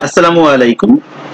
আসসালামু আলাইকুম।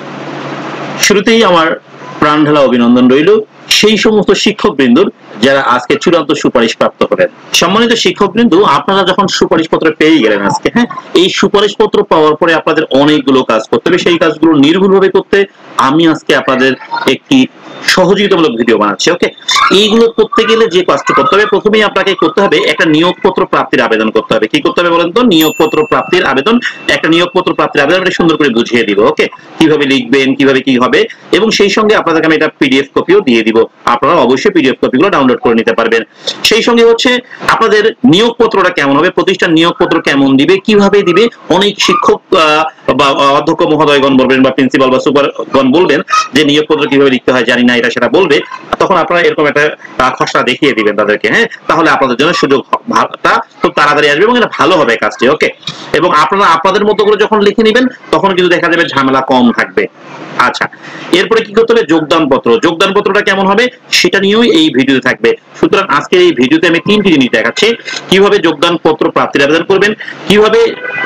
শুরুতেই আমার প্রাণ ঢালা অভিনন্দন রইল সেই সমস্ত শিক্ষকবৃন্দ যারা আজকে চূড়ান্ত সুপারিশ প্রাপ্ত হলেন। সম্মানিত শিক্ষকবৃন্দ, আপনারা যখন সুপারিশপত্র পেয়ে গেলেন আজকে, এই সুপারিশপত্র পাওয়ার পরে আপনাদের অনেকগুলো কাজ করতে হবে। সেই কাজগুলো নির্ভুলভাবে করতে আমি আজকে আপনাদের একটি সহযোগিতামূলক ভিডিও বানাচ্ছি। ওকে, এইগুলো করতে গেলে যে কাজটা করতে হবে, প্রথমেই আপনাকে করতে হবে একটা নিয়োগপত্র প্রাপ্তির আবেদন করতে হবে। কি করতে হবে বলেন তো? নিয়োগপত্র প্রাপ্তির আবেদন। একটা নিয়োগপত্র প্রাপ্তির আবেদন আমি সুন্দর করে বুঝিয়ে দিব। ওকে, কিভাবে লিখবেন, কিভাবে কি হবে, এবং সেই সঙ্গে আপনাদেরকে আমি এটা পিডিএফ কপিও দিয়ে দিব। আপনারা অবশ্যই পিডিএফ কপিগুলো ডাউনলোড করে নিতে পারবেন। সেই সঙ্গে হচ্ছে আপনাদের নিয়োগপত্রটা কেমন হবে, প্রতিষ্ঠান নিয়োগপত্র কেমন দিবে, কিভাবে দিবে। অনেক শিক্ষক বা অধ্যক্ষ মহোদয়গণ বলবেন বা প্রিন্সিপাল বা সুপারগণ বলবেন যে নিয়োগপত্র কিভাবে লিখতে হয় জানি না, এটা সেটা বলবে। তখন আপনারা এরকম একটা খসড়া দেখিয়ে দিবেন তাদেরকে। তাহলে আপনাদের জন্য সুযোগটা খুব তাড়াতাড়ি আসবে এবং এটা ভালো হবে কাজটি। ওকে, এবং আপনারা আপনাদের মতো করে যখন লিখে নেবেন তখন কিন্তু দেখা যাবে ঝামেলা কম থাকবে। আচ্ছা, এরপরে কি করতে হবে? যোগদান পত্র। যোগদান পত্রটা কেমন হবে সেটা নিয়েও এই ভিডিওতে থাকবে। সুতরাং আজকের এই ভিডিওতে আমি 3টি জিনিস দেখাচ্ছি। কিভাবে যোগদান পত্র প্রাপ্তির আবেদন করবেন, কিভাবে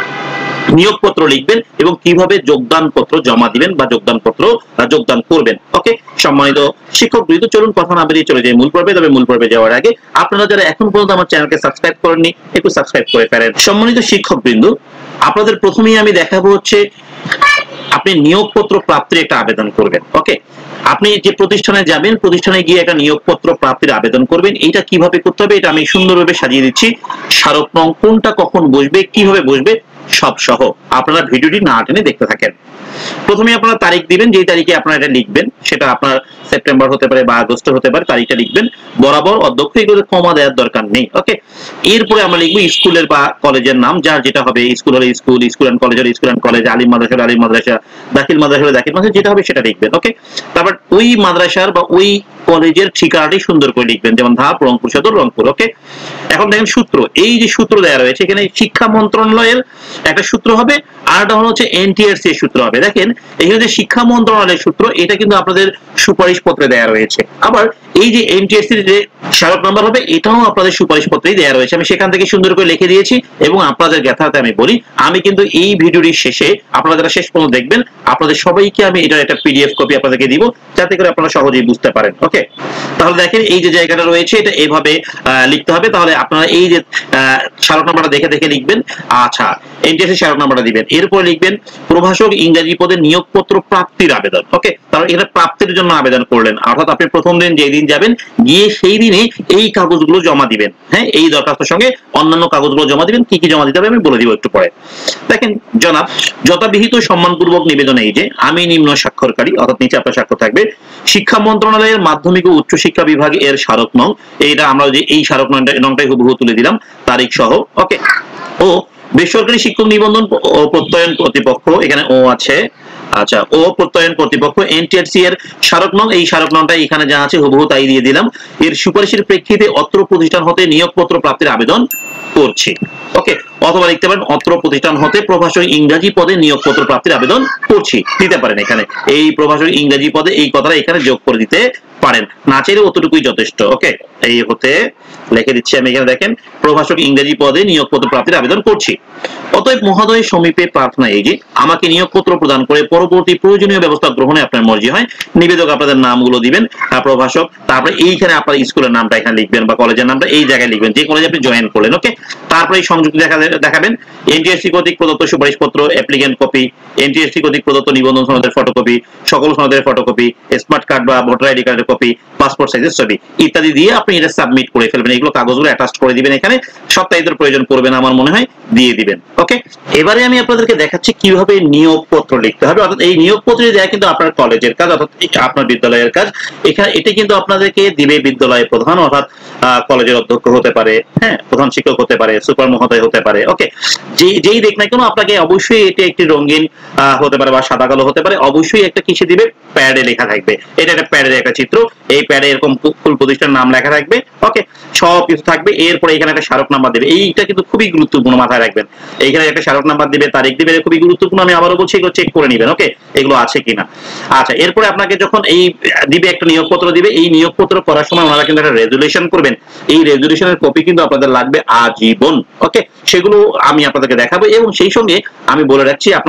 নিয়োগপত্র লিখবেন, এবং কিভাবে যোগদান পত্র জমা দিবেন বা যোগদান করবেন। ওকে, সম্মানিত শিক্ষকবৃন্দ, চলুন কথা না বেরিয়ে চলে যাই মূল পর্বে। তবে মূল পর্বে যাওয়ার আগে আপনারা যারা এখন পর্যন্ত আমার চ্যানেলকে সাবস্ক্রাইব করেননি, একটু সাবস্ক্রাইব করে ফেলেন। সম্মানিত শিক্ষকবৃন্দ, আপনাদের প্রথমেই আমি দেখাবো হচ্ছে আপনি নিয়োগপত্র প্রাপ্তির একটা আবেদন করবেন। ওকে, আপনি যে প্রতিষ্ঠানে যাবেন, প্রতিষ্ঠানে গিয়ে একটা নিয়োগপত্র প্রাপ্তির আবেদন করবেন। এটা কিভাবে করতে হবে এটা আমি সুন্দরভাবে সাজিয়ে দিচ্ছি। স্মারক নং কোনটা কখন বসবে, কিভাবে বসবে, সব সহ আপনারা ভিডিওটি না টেনে দেখতে থাকেন। প্রথমে আপনারা তারিখ দিবেন, যে তারিখে আপনারা এটা লিখবেন সেটা আপনার সেপ্টেম্বর হতে পারে বা আগস্ট হতে পারে। তারিখটা লিখবেন বরাবর, অধ্যক্ষ এগুলো কমা দেওয়ার দরকার নেই। ওকে, এরপরে আমরা লিখবো স্কুলের বা কলেজের নাম, যার যেটা হবে। স্কুল হলে স্কুল, স্কুল এন্ড কলেজ হলে স্কুল এন্ড কলেজ, আলিম মাদ্রাসা হলে আলিম মাদ্রাসা, দাখিল মাদ্রাসা হলে দাখিল মাদ্রাসা, যেটা হবে সেটা লিখবেন। ওকে, তারপর ওই মাদ্রাসার বা ওই কলেজের ঠিকানাটি সুন্দর করে লিখবেন, যেমন ধাপ, রংপুর সদর, রংপুর। ওকে, এখন দেখেন সূত্র, এই যে সূত্র দেওয়া রয়েছে এখানে শিক্ষা মন্ত্রণালয়ের একটা সূত্র হবে, আর একটা হচ্ছে এনটিআরসি এর সূত্র হবে। দেখেন এখানে যে শিক্ষা মন্ত্রণালয়ের সূত্র, এটা কিন্তু আপনাদের সুপারিশ পত্রে দেওয়া রয়েছে। আবার এই যে এনটিআরসি এর যে স্মারক নাম্বার হবে, এটাও আপনাদের সুপারিশ পত্রেই দেওয়া রয়েছে। আমি সেখান থেকে সুন্দর করে লিখে দিয়েছি। এবং আপনাদের জ্ঞাতার্থে আমি বলি, আমি কিন্তু এই ভিডিওটির শেষে আপনারা যারা শেষ পর্যন্ত দেখবেন, আপনাদের সবাইকে আমি এটার একটা পিডিএফ কপি আপনাদেরকে দিব, যাতে করে আপনারা সহজেই বুঝতে পারেন। ওকে, তাহলে দেখেন এই যে জায়গাটা রয়েছে এটা এইভাবে লিখতে হবে। তাহলে আপনারা এই যে স্মারক নাম্বারটা দেখে দেখে লিখবেন। আচ্ছা, এনটিএসসি স্মারক নাম্বারটা দিবেন। এরপর লিখবেন প্রভাষক ইংরেজি পদে নিয়োগপত্র প্রাপ্তির আবেদন। ওকে, তাহলে এটা প্রাপ্তির জন্য আবেদন করলেন, অর্থাৎ আপনি প্রথম দিন যেদিন যাবেন গিয়ে সেই দিনে এই কাগজগুলো জমা দিবেন। এই দরখাস্তের সঙ্গে অন্যান্য কাগজগুলো জমা দিবেন। কি কি জমা দিতে হবে আমি বলে দিব একটু পরে। দেখেন, জনাব, যথাবিহিত সম্মানপূর্বক নিবেদন এই যে আমি নিম্ন স্বাক্ষরকারী, অর্থাৎ নিচে আপনার স্বাক্ষর থাকবে, শিক্ষা মন্ত্রণালয়ের মাধ্যমিক ও উচ্চ শিক্ষা বিভাগ এর স্মারক নং, এইটা আমরা যে এই স্মারক নংটাই হুবহু তুলে দিলাম, তারিখ সহ। ওকে, ও বেসরকারি শিক্ষক নিবন্ধন ও প্রত্যয়ন কর্তৃপক্ষ, এখানে ও আছে। আচ্ছা, ও প্রত্যয়ন কর্তৃপক্ষ এনটিআরসি এর স্মারক নং, এই স্মারক নংটা এখানে যা আছে হুবহু তাই দিয়ে দিলাম। এর সুপারিশের প্রেক্ষিতে অত্র প্রতিষ্ঠান হতে নিয়োগপত্র প্রাপ্তির আবেদন করছি। ওকে, অথবা লিখতে পারেন অত্র প্রতিষ্ঠান হতে প্রভাষক ইংরেজি পদে নিয়োগপত্র প্রাপ্তির আবেদন করছি, দিতে পারেন। এখানে এই প্রভাষক ইংরেজি পদে এই কথাটা এখানে যোগ করে দিতে পারেন, না চাইলে অতটুকুই যথেষ্ট। ওকে, এই হতে লিখে দিচ্ছি আমি এখানে। দেখেন, প্রভাষক ইংরেজি পদে নিয়োগপত্র প্রাপ্তির আবেদন করছি। অতএব মহোদয় সমীপে প্রার্থনা এই যে আমাকে নিয়োগপত্র প্রদান করে পরবর্তী প্রয়োজনীয় ব্যবস্থা গ্রহণে আপনার মর্জি হয়। নিবেদক আপনাদের নামগুলো দিবেন, প্রভাষক, তারপরে এইখানে আপনার স্কুলের নামটা এখানে লিখবেন বা কলেজের নামটা এই জায়গায় লিখবেন, যে কলেজে আপনি জয়েন করলেন। ওকে, তারপরে এই সংযুক্তি দেখাবেন। এনটিএসসি কর্তৃক প্রদত্ত সুপারিশপত্র, অ্যাপ্লিকেন্ট কপি, এনটিএসসি কর্তৃক প্রদত্ত নিবন্ধন সনদের ফটোকপি, সকল সনদের ফটোকপি, স্মার্ট কার্ড বা ভোটার আইডি কার্ডের কপি, পাসপোর্ট সাইজের ছবি ইত্যাদি দিয়ে আপনি এটা সাবমিট করে ফেলবেন। এগুলো কাগজগুলো অ্যাটাচ করে দিবেন এখানে। সপ্তাহের প্রয়োজন পড়বে না আমার মনে হয়, দিয়ে দিবেন। ওকে, এবারে আমি আপনাদেরকে দেখাচ্ছি কিভাবে নিয়োগপত্র লিখতে হবে। অর্থাৎ এই নিয়োগপত্র দেওয়া কিন্তু আপনার কলেজের কাজ, অর্থাৎ আপনার বিদ্যালয়ের কাজ। এখানে এটা কিন্তু আপনাদেরকে দিবে বিদ্যালয়ের প্রধান, অর্থাৎ কলেজের অধ্যক্ষ হতে পারে, প্রধান শিক্ষক হতে পারে, সুপার মহোদয় হতে পারে। ওকে, যেই দেখ না কেন আপনাকে অবশ্যই এটা একটি রঙিন হতে পারে বা সাদা কালো হতে পারে, অবশ্যই একটা কিসে দিবে, প্যাডে লেখা থাকবে। এটা একটা প্যাডের একটা চিত্র, এই প্যাডে এরকম ফুল প্রতিষ্ঠানের নাম লেখা থাকবে। ওকে, সব কিছু থাকবে। এরপরে এখানে একটা স্মারক নাম্বার দেবে, এইটা কিন্তু খুবই গুরুত্বপূর্ণ, মাথায় রাখবেন। এইখানে একটা স্মারক নাম্বার দিবে, তারিখ দিবে, খুবই গুরুত্বপূর্ণ। আমি আবারও বলছি এগুলো চেক করে নেবেন। ওকে, এগুলো আছে কিনা। আচ্ছা, এরপরে আপনাকে যখন এই দিবে একটা নিয়োগপত্র দিবে, এই নিয়োগপত্র করার সময় ওনারা কিন্তু একটা রেজুলেশন করবেন। এই রেজুলেশনের কপি কিন্তু আপনাদের লাগবে আজীবন। ওকে, সেগুলো আমি আপনাদেরকে দেখাবো। এবং সেই সঙ্গে আমি বলে রাখছি আপনাদের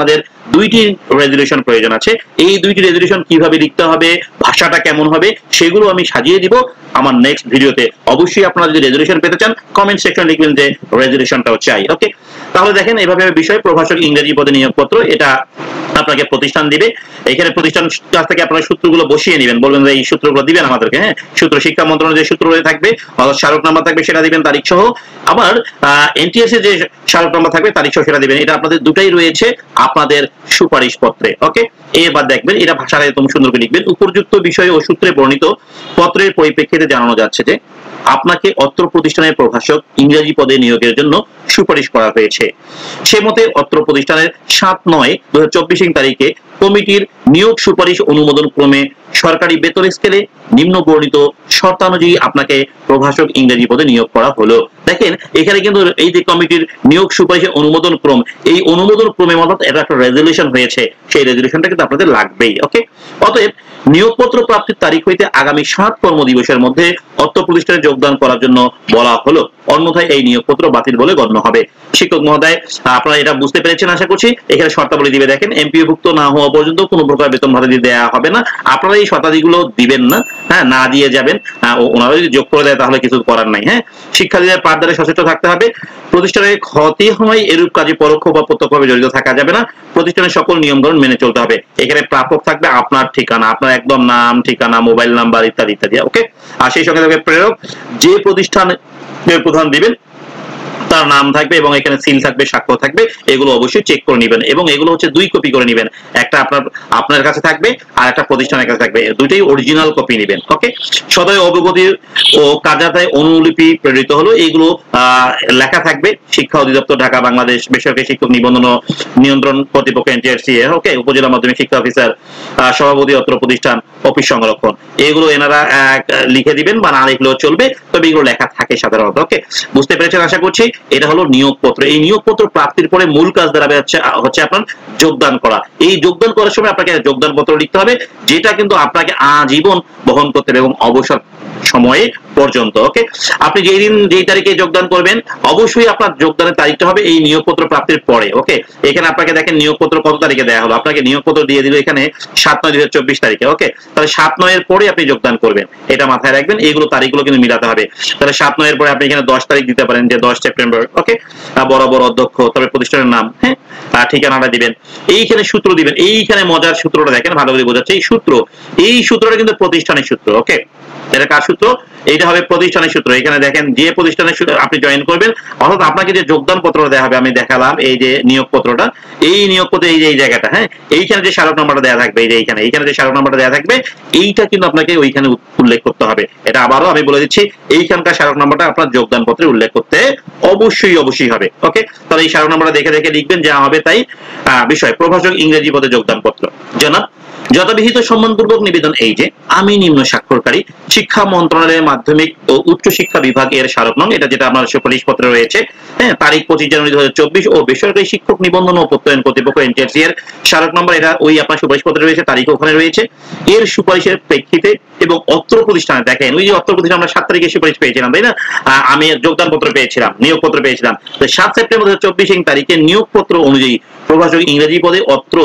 দুইটি রেজুলেশন প্রয়োজন আছে। এই দুইটি রেজুলেশন কিভাবে লিখতে হবে, ভাষাটা কেমন হবে, সেগুলো আমি সাজিয়ে দিব আমার নেক্সট ভিডিওতে। অবশ্যই আপনারা যদি রেজুলেশন পেতে চান কমেন্ট সেকশনে লিখবেন যে রেজুলেশনটাও চাই। ওকে, তাহলে দেখেন এভাবে বিষয় প্রভাষক ইংরেজি পদে নিয়োগপত্র, এটা আপনাকে প্রতিষ্ঠান দিবে। এখানে প্রতিষ্ঠান কাছ থেকে আপনারা সূত্রগুলো বসিয়ে নেবেন, বলবেন যে এই সূত্রগুলো দিবেন আমাদেরকে। হ্যাঁ, সূত্র শিক্ষা মন্ত্রণালয়ের যে সূত্র থাকবে অর্থাৎ স্মারক নাম্বার থাকবে সেটা দিবেন তারিখ সহ, আবার এনটিএস এর যে স্মারক নাম্বার থাকবে তারিখ সহ সেটা দিবেন। এটা আপনাদের দুটাই রয়েছে আপনাদের সুপারিশ পত্রে। ওকে, এবার দেখবেন এটা ভাষাটা একদম সুন্দর করে লিখবেন। উপযুক্ত বিষয় ও সূত্রে বর্ণিত পত্রের পরিপ্রেক্ষিতে জানানো যাচ্ছে যে আপনাকে অত্র প্রতিষ্ঠানের প্রভাষক ইংরেজি পদে নিয়োগের জন্য সুপারিশ করা হয়েছে। সে মতে অত্র প্রতিষ্ঠানের 7/9/2024 তারিখে কমিটির নিয়োগ সুপারিশ অনুমোদন ক্রমে সরকারি বেতন স্কেলে নিম্ন বর্ণিত শর্তানুযায়ী আপনাকে প্রভাষক ইংরেজি পদে নিয়োগ করা হলো। দেখেন এখানে কিন্তু এই যে কমিটির নিয়োগ সুপারিশের অনুমোদন ক্রম, এই অনুমোদন ক্রমে অর্থাৎ এটা একটা রেজুলেশন হয়েছে, সেই রেজুলেশনটা কিন্তু আপনাদের লাগবেই। ওকে, অতএব নিয়োগপত্র প্রাপ্তির তারিখ হইতে আগামী 7 কর্মদিবসের মধ্যে অত্র প্রতিষ্ঠানে যোগদান করার জন্য বলা হলো, অন্যথায় এই নিয়োগপত্র বাতিল বলে গণ্য হবে। শিক্ষক মহোদয়, আপনারা এটা বুঝতে পেরেছেন আশা করছি। এখানে শর্তাবলী দিবে, দেখেন এমপিওভুক্ত না হওয়া পর্যন্ত কোনো প্রকার বেতন ভাতা দেওয়া হবে না। আপনারা এই শর্তাদিগুলো দিবেন না, হ্যাঁ, না দিয়ে যাবেন। ওনারা যদি যোগ করে দেয় তাহলে কিছু করার নাই। হ্যাঁ, শিক্ষার্থীদের পাঠদানে সচেতন থাকতে হবে। প্রতিষ্ঠানের ক্ষতি হয় এরূপ কাজে পরোক্ষ বা প্রত্যক্ষভাবে জড়িত থাকা যাবে না। প্রতিষ্ঠানের সকল নিয়মকানুন মেনে চলতে হবে। এখানে প্রাপক থাকবে আপনার ঠিকানা, আপনার একদম নাম, ঠিকানা, মোবাইল নাম্বার ইত্যাদি ইত্যাদি। ওকে, আর সেই সঙ্গে থাকবে প্রেরক, যে প্রতিষ্ঠানের প্রধান দিবেন তার নাম থাকবে এবং এখানে সিল থাকবে, স্বাক্ষর থাকবে। এগুলো অবশ্যই চেক করে নেবেন এবং এগুলো হচ্ছে 2 কপি করে নেবেন। একটা আপনার কাছে থাকবে আর একটা প্রতিষ্ঠানের কাছে থাকবে, দুইটাই অরিজিনাল কপি নেবেন। ওকে, সদয় অবগতি ও কার্যালয়ে অনুলিপি প্রেরিত হলো, এইগুলো লেখা থাকবে শিক্ষা অধিদপ্তর, ঢাকা, বাংলাদেশ বেসরকারি শিক্ষক নিবন্ধন ও নিয়ন্ত্রণ কর্তৃপক্ষ NTRCA। ওকে, উপজেলা মাধ্যমিক শিক্ষা অফিসার, সভাপতি অত্র প্রতিষ্ঠান, অফিস সংরক্ষণ, এগুলো এনারা লিখে দিবেন বা না লিখলেও চলবে, তবে এগুলো লেখা থাকে সাধারণত। ওকে, বুঝতে পেরেছেন আশা করছি। এটা হলো নিয়োগপত্র। এই নিয়োগপত্র প্রাপ্তির পরে মূল কাজ দাঁড়াবে হচ্ছে আপনার যোগদান করা। এই যোগদান করার সময় আপনাকে যোগদান পত্র লিখতে হবে, যেটা কিন্তু আপনাকে আজীবন বহন করতে হবে এবং অবসর সময়ে পর্যন্ত। ওকে, আপনি যেই তারিখে যোগদান করবেন অবশ্যই আপনার যোগদানের তারিখটা হবে এই নিয়োগপত্র প্রাপ্তির পরে। ওকে, এখানে আপনাকে দেখেন নিয়োগপত্র কত তারিখে দেওয়া হলো, আপনাকে নিয়োগপত্র দিয়ে দিল এখানে 7/9/2024 তারিখে। ওকে, তাহলে 7/9 পরে আপনি যোগদান করবেন, এটা মাথায় রাখবেন। এইগুলো তারিখগুলো কিন্তু মিলাতে হবে। তাহলে 7/9 পরে আপনি এখানে 10 তারিখ দিতে পারেন, যে 10 সেপ্টেম্বর। ওকে, বরাবর অধ্যক্ষ, তবে প্রতিষ্ঠানের নাম, হ্যাঁ, ঠিকানাটা দিবেন। এইখানে সূত্র দিবেন। এইখানে মজার সূত্রটা দেখেন, ভালো করে বোঝাচ্ছে। এই সূত্রটা কিন্তু প্রতিষ্ঠানের সূত্র। ওকে, এটা কার সূত্র? এইটা হবে প্রতিষ্ঠানের সূত্র। এখানে দেখেন যে প্রতিষ্ঠানের আপনি জয়েন করবেন, অর্থাৎ আপনাকে যে যোগদান পত্রটা দেওয়া হবে, আমি দেখালাম এই যে নিয়োগ পত্রটা, এই নিয়োগ পত্রে এই যে এই জায়গাটা, হ্যাঁ, এইখানে যে স্মারক নাম্বারটা দেওয়া থাকবে, এই যে এইখানে যে স্মারক নাম্বারটা দেওয়া থাকবে, এইটা কিন্তু আপনাকে ওইখানে উল্লেখ করতে হবে। এটা আবারও আমি বলে দিচ্ছি, এইখানকার স্মারক নাম্বারটা আপনার যোগদান পত্রে উল্লেখ করতে অবশ্যই হবে। ওকে, তাহলে এই স্মারক নাম্বারটা দেখে দেখে লিখবেন, যা হবে তাই। বিষয় প্রভাষক ইংরেজি পদে যোগদান পত্র। জনাব, যথাবিহিত সম্মানপূর্বক নিবেদন এই যে আমি নিম্ন স্বাক্ষরকারী শিক্ষা মন্ত্রণালয়ের মাধ্যমিক ও উচ্চ শিক্ষা বিভাগ এর স্মারক নং, এটা যেটা আমার সুপারিশ পত্রে রয়েছে, হ্যাঁ, তারিখ 25 জানুয়ারি 2024, ও বেসরকারি শিক্ষক নিবন্ধন ও প্রত্যয়ন কর্তৃপক্ষ NTRCA এর স্মারক নম্বর, এটা ওই আপনার সুপারিশ পত্রে রয়েছে, তারিখ ওখানে রয়েছে। এর সুপারিশের প্রেক্ষিতে এবং অত্র প্রতিষ্ঠানে দেখেন, ওই যে অত্র প্রতিষ্ঠানে আমরা 7 তারিখে সুপারিশ পেয়েছিলাম, তাই না? আমি যোগদান পত্র পেয়েছিলাম, নিয়োগ পত্র পেয়েছিলাম। 7 সেপ্টেম্বর 2024 তারিখে নিয়োগপত্র অনুযায়ী প্রভাষক ইংরেজি পদে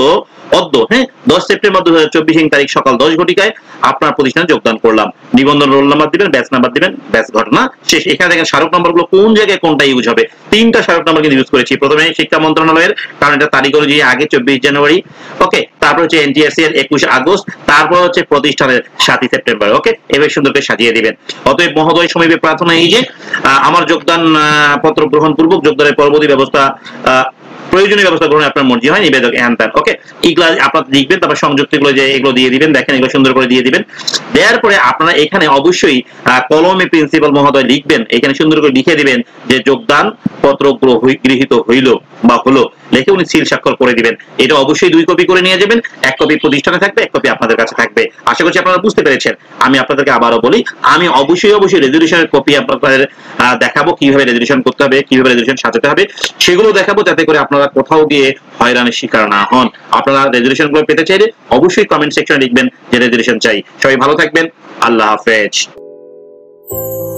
হ্যাঁ, 10 সেপ্টেম্বর 2024 তারিখ সকাল 10 ঘটিকায় আপনার প্রতিষ্ঠানে যোগদান করলাম। নিবন্ধন রোল নাম্বার দিবেন, ব্যাচ নাম্বার দিবেন, ব্যাচ ঘটনা শেষ। এখানে দেখেন স্মারক নাম্বারগুলো কোন জায়গায় কোনটা ইউজ হবে। 3টা স্মারক নাম্বার কিন্তু ইউজ করেছি। প্রথমে শিক্ষা মন্ত্রণালয়ের, কারণ এটা তারিখ অনুযায়ী আগে 24 জানুয়ারি। ওকে, তারপর হচ্ছে NTRCA এর 21 আগস্ট, তারপর হচ্ছে প্রতিষ্ঠানের 7 সেপ্টেম্বর। ওকে, এভাবে সুন্দর করে সাজিয়ে দিবেন। অতএব মহোদয় সমীপে প্রার্থনা এই যে আমার যোগদান পত্র গ্রহণ পূর্বক যোগদানের পরবর্তী প্রয়োজনীয় ব্যবস্থা গ্রহণে আপনার মর্জি হয়, নিবেদক হ্যান। ওকে, এগুলো আপনারা লিখবেন, তারপর সংযুক্তিগুলো যে এগুলো দিয়ে দিবেন, দেখেন এগুলো সুন্দর করে দিয়ে দিবেন। দেওয়ার পরে আপনারা এখানে অবশ্যই কলমে প্রিন্সিপাল মহোদয় লিখবেন, এখানে সুন্দর করে লিখে দিবেন যে যোগদান পত্র গৃহীত হইল বা হলো, লিখে উনি সিল স্বাক্ষর করে দিবেন। এটা অবশ্যই 2 কপি করে নিয়ে যাবেন, 1 কপি প্রতিষ্ঠানে থাকবে, 1 কপি আপনাদের কাছে থাকবে। আশা করছি আপনারা বুঝতে পেরেছেন। আমি আপনাদেরকে আবারও বলি, আমি অবশ্যই রেজুলেশনের কপি আপনাদের দেখাবো, কিভাবে রেজুলেশন করতে হবে, কিভাবে রেজুলেশন সাজাতে হবে, সেগুলো দেখাবো, যাতে করে আপনারা কোথাও গিয়ে হয়রানির শিকার না হন। আপনারা রেজুলেশন গুলো পেতে চাইলে অবশ্যই কমেন্ট সেকশনে লিখবেন যে রেজুলেশন চাই। সবাই ভালো থাকবেন, আল্লাহ হাফেজ।